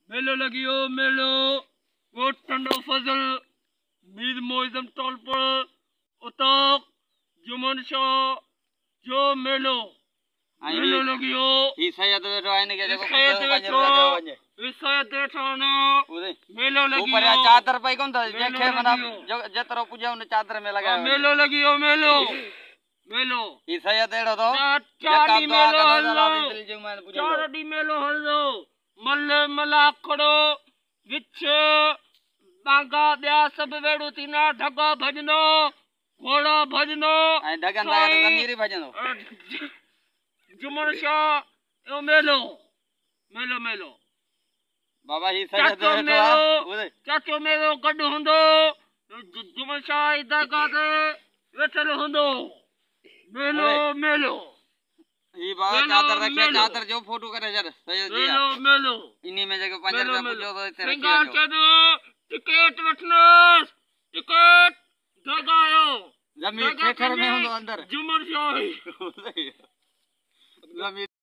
मेलो लगियो मेलो वो ठंडो फजल मीर मोइजम टोल पर उताक जुमन शाह जो मेलो मेलो लगियो ई सैयद बैठो आने के देखो सैयद बैठो ना मेलो लगियो ऊपर चादर पे कौन था देखे मना जतरो पूजा उन चादर में लगाया मेलो लगियो मेलो मेलो ई सैयद एड़ो तो चाडी मेलो हल्लो चाडी मेलो हल्लो मल्ले मलाकड़ो विच बांगा दिया सब वेड़ू तीना ढगा भजनो घोड़ा भजनो ढगन दागा जमीरी भजनो जुमन शाह यो मेलो मेलो मेलो बाबा ही सैयद चाचो मेलो गड हुंदो जुमन शाह दरगाह ते वेठल हुंदो मेलो मेलो ये बात चादर रखे चादर जो फोटो करे सर सैयद जी मेलो मेलो इन्हीं में जगह 5 रुपया पूछो तो इतने सिंगार चदो टिकट वठनो टिकट दगायो जमीन ठेकर में हो अंदर जुमन शाह जमीन